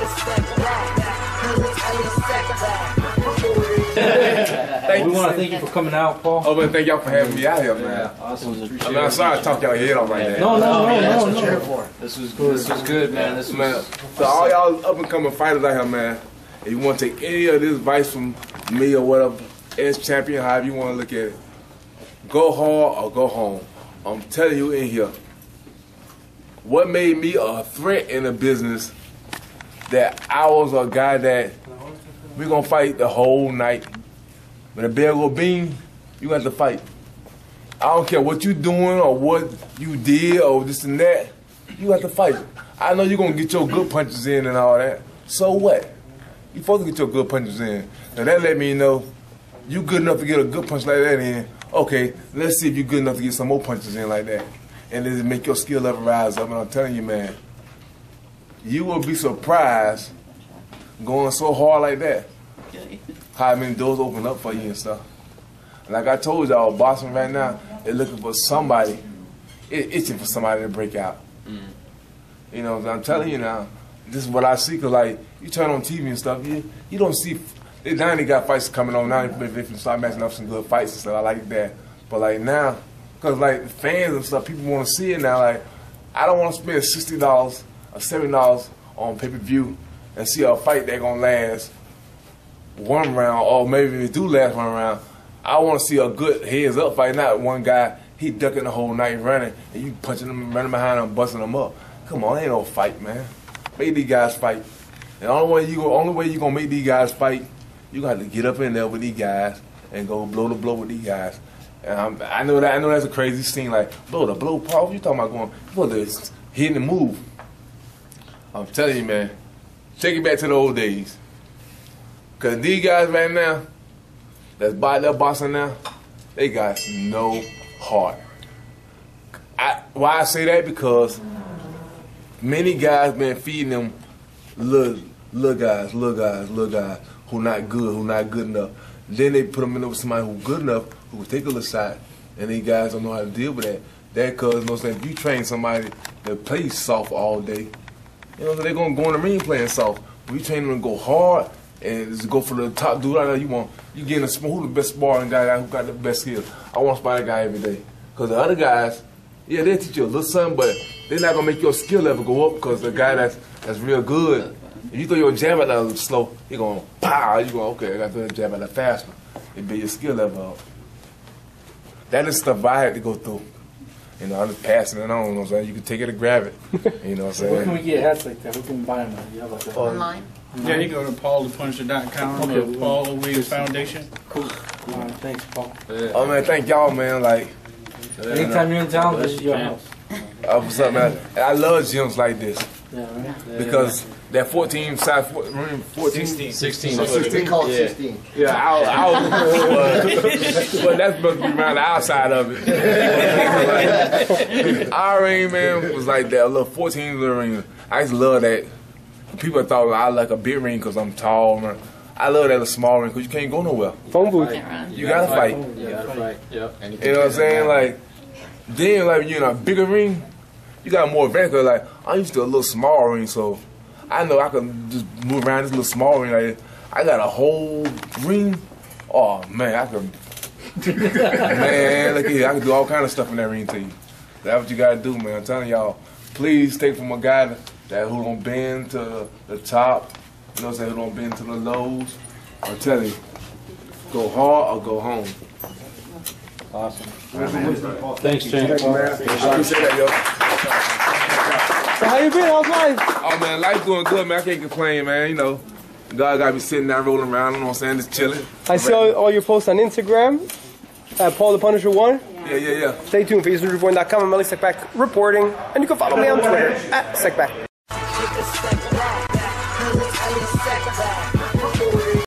We want to thank you for coming out, Paul. Oh man, thank y'all for having me out here, man. Yeah, awesome. I mean, I'm sorry to talk y'all head off like that. No. This was good. This was good, man. This Man, so all y'all up and coming fighters out here, man, if you want to take any of this advice from me or whatever, as champion, however you want to look at it, go hard or go home. I'm telling you in here, what made me a threat in the business, that I was a guy that we gonna fight the whole night. When the bell go bing, you got to fight. I don't care what you doing or what you did or this and that, you got to fight. I know you're gonna get your good punches in and all that. So what? You supposed to get your good punches in. Now that let me know you good enough to get a good punch like that in. Okay, let's see if you're good enough to get some more punches in like that. And then make your skill level rise up. And I'm telling you, man, you will be surprised going so hard like that. How many doors open up for you and stuff. Like I told y'all, boxing right now, they're looking for somebody, itching for somebody to break out. You know, I'm telling you now, this is what I see, because like, you turn on TV and stuff, you don't see, now they got fights coming on, now they can start matching up some good fights and stuff, I like that. But like now, because like fans and stuff, people want to see it now, like, I don't want to spend $60 or $70 on pay-per-view and see a fight that's going to last one round, or maybe if it do last one round. I want to see a good heads up fight, not one guy, he ducking the whole night running, and you punching him, running behind him, busting him up. Come on, ain't no fight, man. Make these guys fight. And the only way you gonna make these guys fight, you got to get up in there with these guys and go blow the blow with these guys. And I know that's a crazy scene, like blow the blow, Paul. What you talking about going? You hitting the move. I'm telling you, man. Take it back to the old days. Cause these guys right now, that's boxing now, they got no heart. Why I say that? Because many guys been feeding them little guys who not good enough. Then they put them in with somebody who good enough, who will take a little shot, and these guys don't know how to deal with that. That cause, you know what I'm saying, if you train somebody that plays soft all day, you know, they're gonna go in the ring playing soft. But you train them to go hard and just go for the top dude out there. You getting who the best sparring guy who got the best skills. I want to spar that guy every day. Cause the other guys, yeah, they'll teach you a little something, but they're not gonna make your skill level go up, because the guy that's real good, if you throw your jab at that a little slow, he gonna pow, you go, okay, I gotta throw the jab at that faster. It build your skill level up. That is stuff I had to go through. You know, I'm just passing it on, you know what I'm saying? You can take it or grab it. You know what I'm saying? Where can we get hats like that? Who can buy them? You have like Online? Yeah, you go to paulthepunisher.com or Paul Owens Foundation. Cool. All right, thanks, Paul. Yeah. Oh man, thank y'all, man. Like, anytime you're in town, this is your house. What's up, man? I love gyms like this. Yeah, right? Because that 14 size, 16. 16. Call it 16. Yeah, but that's supposed to be around the outside of it. Our ring, man, was like that, a little 14 little ring. I used to love that. People thought I like a big ring because I'm tall, man. I love that little small ring because you can't go nowhere. Phone booth. You gotta fight. You gotta fight. Yep. You know what I'm saying? Like, then, like, you're in a bigger ring, you got more advantage. Like, I'm used to a little small ring, so I know I can just move around this little small ring. Like, I got a whole ring. Oh man, I can. Man, look here, I can do all kind of stuff in that ring to you. That's what you gotta do, man. I'm telling y'all, please take from a guy who don't bend to the top. You know what I'm saying? Who don't bend to the lows. I'm telling you, go hard or go home. Awesome. Thanks, Shane. I appreciate that, yo. So how you been? How's life? Oh man, life's going good, man. I can't complain, man. You know, God got me sitting down, rolling around. You know what I'm saying? Just chilling. I see all your posts on Instagram at Paul the Punisher 1. Yeah. Stay tuned for EasternReporting.com. I'm Melly Sekbak reporting, and you can follow me on Twitter at Sekbak.